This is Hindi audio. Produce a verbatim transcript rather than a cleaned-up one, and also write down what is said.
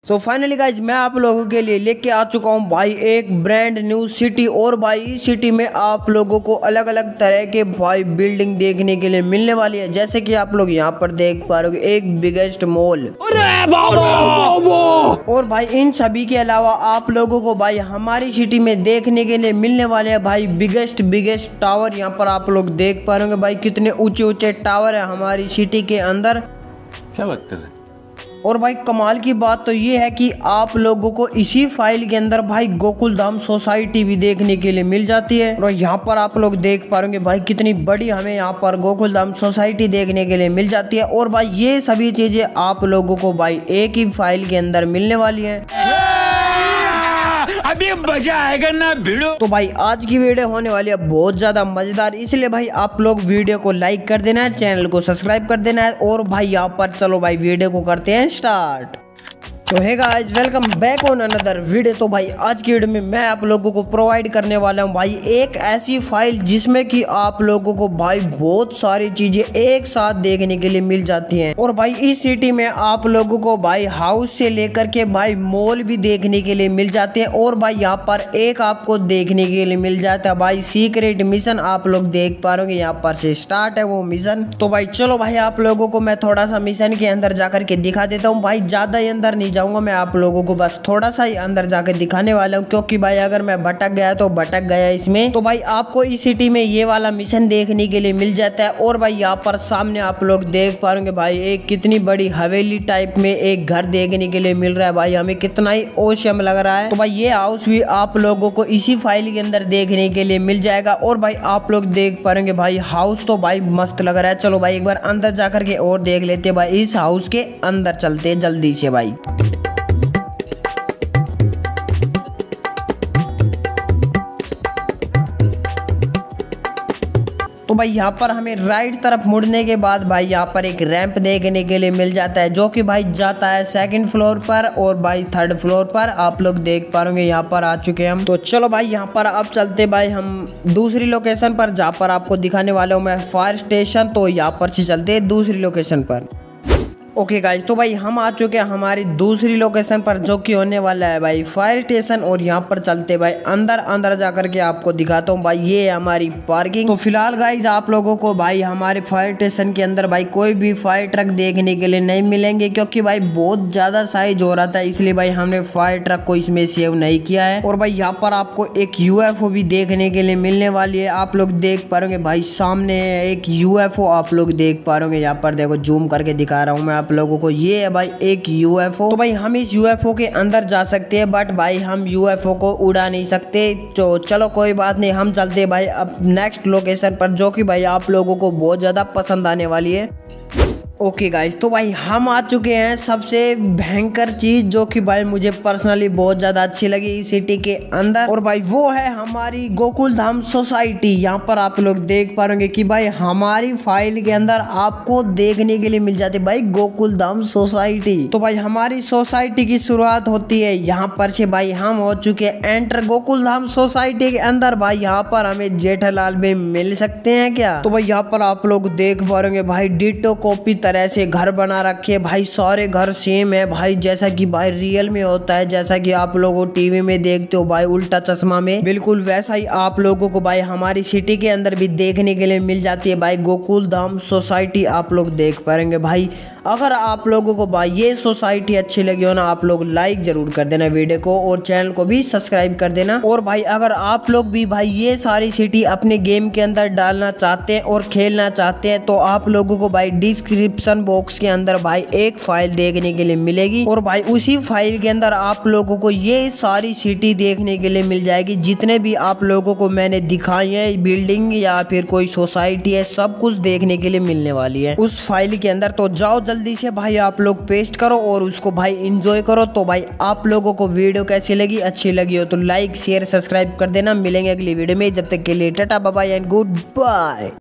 तो फाइनली गाइज मैं आप लोगों के लिए लेके आ चुका हूँ भाई एक ब्रांड न्यू सिटी। और भाई इस सिटी में आप लोगों को अलग अलग तरह के भाई बिल्डिंग देखने के लिए मिलने वाली है। जैसे कि आप लोग यहाँ पर देख पा रहे हो एक बिगेस्ट मॉल। और भाई इन सभी के अलावा आप लोगों को भाई हमारी सिटी में देखने के लिए मिलने वाले हैं भाई बिगेस्ट बिगेस्ट टावर। यहाँ पर आप लोग देख पा रहे होंगे भाई कितने ऊंचे ऊंचे टावर है हमारी सिटी के अंदर। क्या बात कर रहे हैं? और भाई कमाल की बात तो ये है कि आप लोगों को इसी फाइल के अंदर भाई गोकुल धाम सोसाइटी भी देखने के लिए मिल जाती है। और यहाँ पर आप लोग देख पा रहे भाई कितनी बड़ी हमें यहाँ पर गोकुल धाम सोसाइटी देखने के लिए मिल जाती है। और भाई ये सभी चीजें आप लोगों को भाई एक ही फाइल के अंदर मिलने वाली है। अभी मजा आएगा ना भिड़ो। तो भाई आज की वीडियो होने वाली है बहुत ज्यादा मजेदार, इसलिए भाई आप लोग वीडियो को लाइक कर देना है, चैनल को सब्सक्राइब कर देना है। और भाई यहाँ पर चलो भाई वीडियो को करते हैं स्टार्ट। तो है guys welcome back on another video. तो भाई आज की वीडियो में मैं आप लोगों को प्रोवाइड करने वाला हूं भाई एक ऐसी फाइल जिसमें कि आप लोगों को भाई बहुत सारी चीजें एक साथ देखने के लिए मिल जाती हैं। और भाई इस सिटी में आप लोगों को भाई हाउस से लेकर के भाई मॉल भी देखने के लिए मिल जाते हैं। और भाई यहाँ पर एक आपको देखने के लिए मिल जाता है भाई सीक्रेट मिशन। आप लोग देख पा रहे यहाँ पर से स्टार्ट है वो मिशन। तो भाई चलो भाई आप लोगों को मैं थोड़ा सा मिशन के अंदर जाकर के दिखा देता हूँ। भाई ज्यादा ही अंदर नहीं जाऊंगा, मैं आप लोगों को बस थोड़ा सा ही अंदर जाके दिखाने वाला हूँ, क्योंकि भाई अगर मैं भटक गया तो भटक गया इसमें। तो भाई आपको इस सिटी में ये वाला मिशन देखने के लिए मिल जाता है। और भाई यहाँ पर सामने आप लोग देख पाएंगे भाई एक कितनी बड़ी हवेली टाइप में एक घर देखने के लिए मिल रहा है भाई, हमें कितना ही औसम लग रहा है। तो भाई ये हाउस भी आप लोगों को इसी फाइल के अंदर देखने के लिए मिल जाएगा। और भाई आप लोग देख पाएंगे भाई हाउस तो भाई मस्त लग रहा है। चलो भाई एक बार अंदर जाकर के और देख लेते हैं भाई, इस हाउस के अंदर चलते हैं जल्दी से भाई। तो भाई यहाँ पर हमें राइट तरफ मुड़ने के बाद भाई यहाँ पर एक रैंप देखने के लिए मिल जाता है, जो कि भाई जाता है सेकंड फ्लोर पर और भाई थर्ड फ्लोर पर। आप लोग देख पा रहे यहाँ पर आ चुके हैं हम। तो चलो भाई यहाँ पर अब चलते भाई हम दूसरी लोकेशन पर, जहाँ पर आपको दिखाने वाला हूँ मैं फायर स्टेशन। तो यहाँ पर से चलते हैं दूसरी लोकेशन पर। ओके गाइज तो भाई हम आ चुके हैं हमारी दूसरी लोकेशन पर, जो कि होने वाला है भाई फायर स्टेशन। और यहाँ पर चलते भाई अंदर अंदर जाकर के आपको दिखाता हूँ भाई ये है हमारी पार्किंग। तो फिलहाल गाइज आप लोगों को भाई हमारे फायर स्टेशन के अंदर भाई कोई भी फायर ट्रक देखने के लिए नहीं मिलेंगे, क्योंकि भाई बहुत ज्यादा साइज हो रहा था, इसलिए भाई हमने फायर ट्रक को इसमें सेव नहीं किया है। और भाई यहाँ पर आपको एक यूएफओ भी देखने के लिए मिलने वाली है। आप लोग देख पा रहे भाई सामने एक यूएफओ आप लोग देख पा रहे यहाँ पर, देखो जूम करके दिखा रहा हूँ मैं आप लोगों को, ये है भाई एक यूएफओ। तो भाई हम इस यूएफओ के अंदर जा सकते हैं, बट भाई हम यूएफओ को उड़ा नहीं सकते। तो चलो कोई बात नहीं, हम चलते हैं भाई अब नेक्स्ट लोकेशन पर, जो कि भाई आप लोगों को बहुत ज्यादा पसंद आने वाली है। ओके गाइज तो भाई हम आ चुके हैं सबसे भयंकर चीज, जो कि भाई मुझे पर्सनली बहुत ज्यादा अच्छी लगी इस सिटी के अंदर। और भाई वो है हमारी गोकुल धाम सोसाइटी। यहाँ पर आप लोग देख पा रहे कि भाई हमारी फाइल के अंदर आपको देखने के लिए मिल जाती है भाई गोकुल धाम सोसाइटी। तो भाई हमारी सोसाइटी की शुरुआत होती है यहाँ पर से। भाई हम हो चुके हैं एंटर गोकुल धाम सोसाइटी के अंदर। भाई यहाँ पर हमें जेठालाल भी मिल सकते हैं क्या? तो भाई यहाँ पर आप लोग देख पा रहे भाई डिटो कॉपी तरह से घर बना रखे भाई, सारे घर सेम है भाई, जैसा कि भाई रियल में होता है, जैसा कि आप लोगों टीवी में देखते हो भाई उल्टा चश्मा में, बिल्कुल वैसा ही आप लोगों को भाई हमारी सिटी के अंदर भी देखने के लिए मिल जाती है भाई गोकुल धाम सोसाइटी। आप लोग देख पाएंगे भाई। अगर आप लोगों को भाई ये सोसाइटी अच्छी लगी हो ना, आप लोग लाइक जरूर कर देना वीडियो को और चैनल को भी सब्सक्राइब कर देना। और भाई अगर आप लोग भी भाई ये सारी सिटी अपने गेम के अंदर डालना चाहते हैं और खेलना चाहते हैं, तो आप लोगों को भाई डिस्क्रिप्शन बॉक्स के अंदर भाई एक फाइल देखने के लिए मिलेगी। और भाई उसी फाइल के अंदर आप लोगों को ये सारी सिटी देखने के लिए मिल जाएगी, जितने भी आप लोगों को मैंने दिखाई है बिल्डिंग या फिर कोई सोसाइटी है, सब कुछ देखने के लिए मिलने वाली है उस फाइल के अंदर। तो जाओ जल्दी से भाई आप लोग पेस्ट करो और उसको भाई एंजॉय करो। तो भाई आप लोगों को वीडियो कैसी लगी, अच्छी लगी हो तो लाइक शेयर सब्सक्राइब कर देना। मिलेंगे अगली वीडियो में, जब तक के लिए tata bye bye and good bye.